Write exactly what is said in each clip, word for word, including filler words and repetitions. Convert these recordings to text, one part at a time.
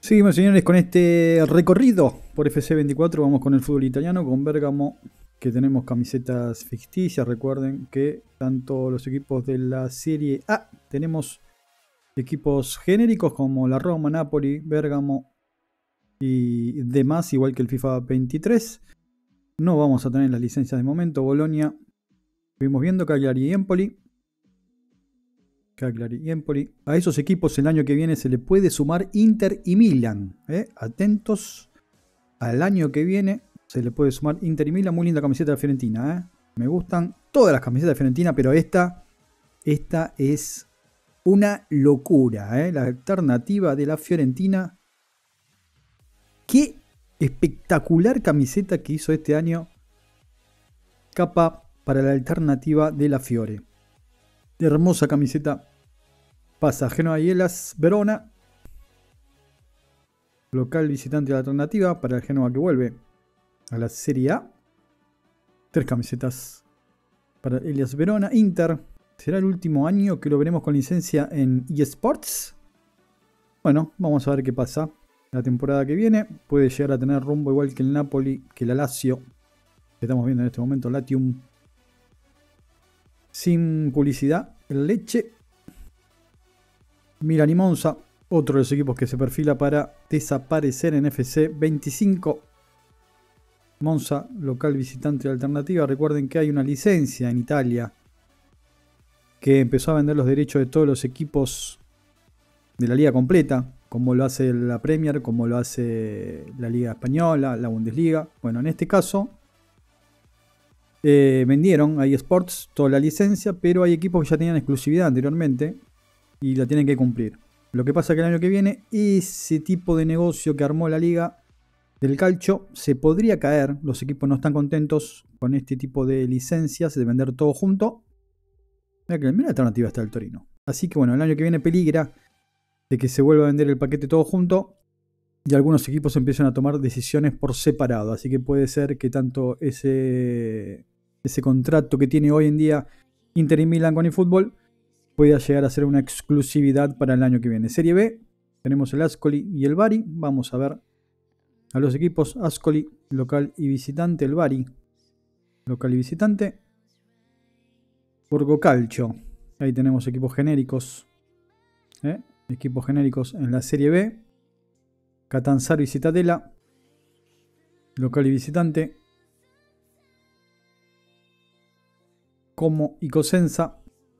Seguimos, señores, con este recorrido por F C veinticuatro. Vamos con el fútbol italiano, con Bergamo, que tenemos camisetas ficticias. Recuerden que tanto los equipos de la Serie A, tenemos equipos genéricos como la Roma, Napoli, Bergamo y demás, igual que el FIFA veintitrés. No vamos a tener las licencias de momento. Bolonia, vimos viendo, Cagliari y Empoli. Cagliari y Empoli. A esos equipos el año que viene se le puede sumar Inter y Milan. ¿eh? Atentos, al año que viene se le puede sumar Inter y Milan. Muy linda camiseta de Fiorentina. ¿eh? Me gustan todas las camisetas de Fiorentina, pero esta, esta es una locura. ¿eh? La alternativa de la Fiorentina. Qué espectacular camiseta que hizo este año Capa para la alternativa de la Fiore. Hermosa camiseta. Pasa Genoa y Hellas Verona. Local visitante de la alternativa para el Genoa que vuelve a la Serie A. Tres camisetas para Hellas Verona. Inter. ¿Será el último año que lo veremos con licencia en eSports? Bueno, vamos a ver qué pasa. La temporada que viene puede llegar a tener rumbo igual que el Napoli, que la Lazio, que estamos viendo en este momento, Latium. Sin publicidad, el Leche. Milan y Monza, otro de los equipos que se perfila para desaparecer en F C veinticinco. Monza, local visitante de alternativa. Recuerden que hay una licencia en Italia que empezó a vender los derechos de todos los equipos de la liga completa, como lo hace la Premier, como lo hace la Liga Española, la Bundesliga. Bueno, en este caso Eh, vendieron a eSports toda la licencia, pero hay equipos que ya tenían exclusividad anteriormente y la tienen que cumplir. Lo que pasa es que el año que viene ese tipo de negocio que armó la liga del calcio se podría caer. Los equipos no están contentos con este tipo de licencias, de vender todo junto. Mira que la alternativa está el Torino. Así que bueno, el año que viene peligra de que se vuelva a vender el paquete todo junto y algunos equipos empiezan a tomar decisiones por separado. Así que puede ser que tanto ese, ese contrato que tiene hoy en día Inter y Milan con eFootball pueda llegar a ser una exclusividad para el año que viene. Serie B, tenemos el Ascoli y el Bari. Vamos a ver a los equipos. Ascoli, local y visitante. El Bari, local y visitante. Borgo Calcio, ahí tenemos equipos genéricos. ¿eh? Equipos genéricos en la Serie B. Catanzaro y Cittadella, local y visitante. Como y Cosenza.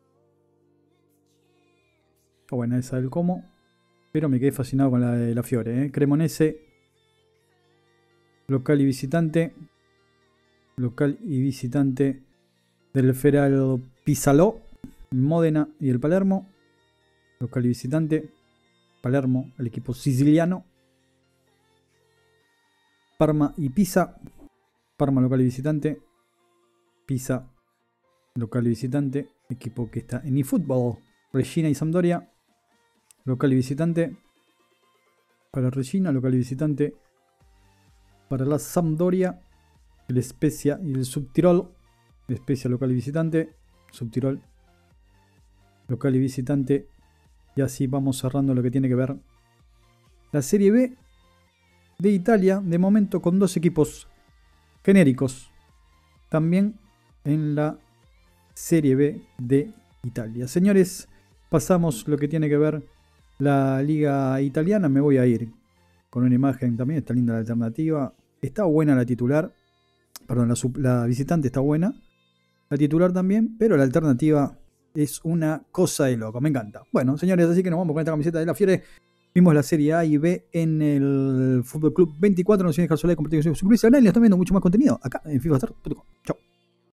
Está buena esa del Como, pero me quedé fascinado con la de la Fiore. ¿eh? Cremonese, local y visitante. Local y visitante del Ferraro Pisalò, Módena y el Palermo. Local y visitante. Palermo, el equipo siciliano. Parma y Pisa. Parma, local y visitante. Pisa, local y visitante. Equipo que está en eFootball. Regina y Sampdoria, local y visitante. Para Regina, local y visitante. Para la Sampdoria, el Spezia y el Subtirol. Spezia, local y visitante. Subtirol, local y visitante. Y así vamos cerrando lo que tiene que ver la Serie B de Italia, de momento con dos equipos genéricos. También en la Serie B de Italia. Señores, pasamos lo que tiene que ver la liga italiana. Me voy a ir con una imagen también. Está linda la alternativa. Está buena la titular. Perdón, la, la visitante está buena. La titular también, pero la alternativa es una cosa de loco. Me encanta. Bueno, señores, así que nos vamos con esta camiseta de la Fiore. Vimos la Serie A y B en el Fútbol Club veinticuatro. No se olviden dejar su like, compartir, suscribirse al canal y están viendo mucho más contenido acá en FIFA Star punto com. Chao.